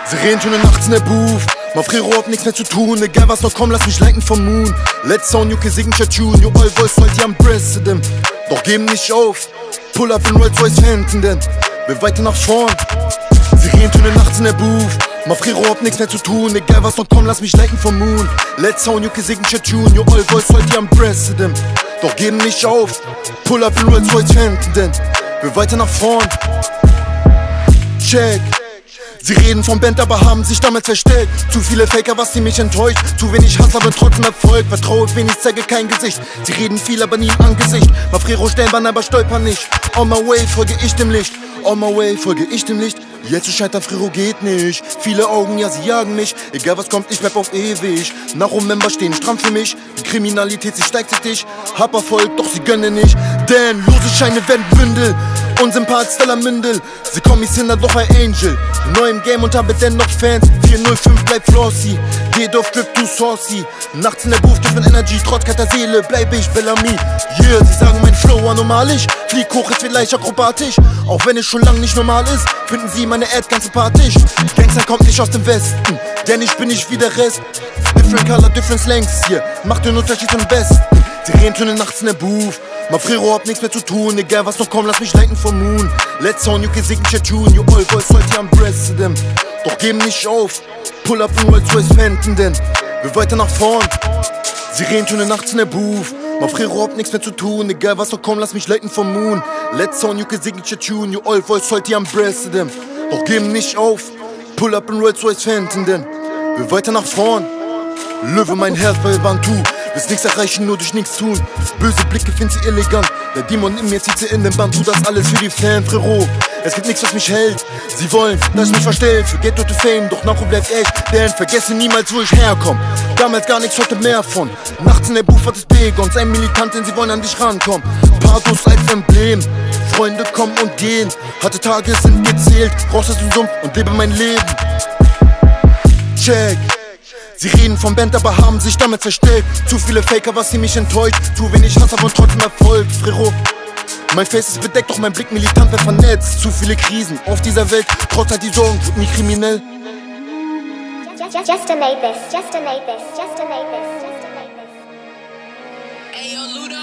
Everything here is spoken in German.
Sie reden schon nachts in der Booth. Mein Frero hat nichts mehr zu tun, egal was noch kommt, lass mich liken vom Moon. Let's sound UK Signature Tune, your all voice heute am President. Doch geben nicht auf, pull up in Rolls Royce Phantom, denn wir weiter nach vorn. Sie reden schon nachts in der Booth. Mein Frero hat nichts mehr zu tun, egal was noch kommt, lass mich liken vom Moon. Let's sound UK Signature Tune, your all voice heute am President. Doch geben nicht auf, pull up in Rolls Royce Phantom, denn wir weiter nach vorn. Check. Sie reden vom Band, aber haben sich damals verstellt. Zu viele Faker, was sie mich enttäuscht. Zu wenig Hass, aber trotzdem Erfolg. Vertraue wenig, zeige kein Gesicht. Sie reden viel, aber nie im Angesicht. Mafrero stellen, aber stolpern nicht. On my way folge ich dem Licht. On my way folge ich dem Licht. Jetzt zu scheitern, Frero geht nicht. Viele Augen, ja, sie jagen mich. Egal was kommt, ich bleib auf ewig. Nach Member stehen stramm für mich. Die Kriminalität, sie steigt sich. Hab Erfolg, doch sie gönnen nicht. Denn lose Scheine werden Bündel. Unsympath Stella Mündel. Sie kommen mich hin, doch ein Angel. Neu im Game und habe dennoch Fans. 405 bleibt flossy. Geht auf Drip to saucy. Nachts in der Booth, different Energy. Trotz kalter Seele bleib ich Bellamy. Yeah, sie sagen mein Flow anomalisch. Flieg hoch, ist vielleicht akrobatisch. Auch wenn es schon lang nicht normal ist, finden sie meine Ads ganz sympathisch. Gangster kommt nicht aus dem Westen, denn ich bin nicht wie der Rest. Different Color, different Slangs hier, macht den Unterschied zum Besten. Sie reden schon nachts in der Booth. Mafrero hat nichts mehr zu tun, egal was noch kommt, lass mich liken vom Moon. Let's sound UK Signature Tune, your all voice heute am President. Doch geben nicht auf, pull up in Rolls Royce Phantom, denn wir weiter nach vorn. Sie reden schon nachts in der Booth. Mafrero hat nichts mehr zu tun, egal was noch kommt, lass mich liken vom Moon. Let's sound UK Signature Tune, your all voice heute am President. Doch geben nicht auf, pull up in Rolls Royce Phantom, denn wir weiter nach vorn. Löwe mein Herz bei Bantu. Willst nichts erreichen, nur durch nichts tun. Böse Blicke find sie elegant. Der Dämon in mir zieht sie in den Band. Tu das alles für die Fans, Frero. Es gibt nichts, was mich hält. Sie wollen, dass ich mich verstell. Für Geld oder Fame, doch nachher bleibt echt. Denn vergesse niemals, wo ich herkomm. Damals gar nichts, heute mehr von. Nachts in der Booth hat es Begons. Ein Militantin, sie wollen an dich rankommen. Pathos als Emblem. Freunde kommen und gehen. Harte Tage sind gezählt. Raus aus dem Sumpf und lebe mein Leben. Check. Sie reden vom Band, aber haben sich damit verstellt. Zu viele Faker, was sie mich enttäuscht. Zu wenig Hass, aber trotzdem Erfolg, Frero. Mein Face ist bedeckt, doch mein Blick militant wird vernetzt. Zu viele Krisen auf dieser Welt, trotz all die Sorgen, wird nie kriminell. Just to make this, just to make this, just to make this, just to make this. Ayo, Luda.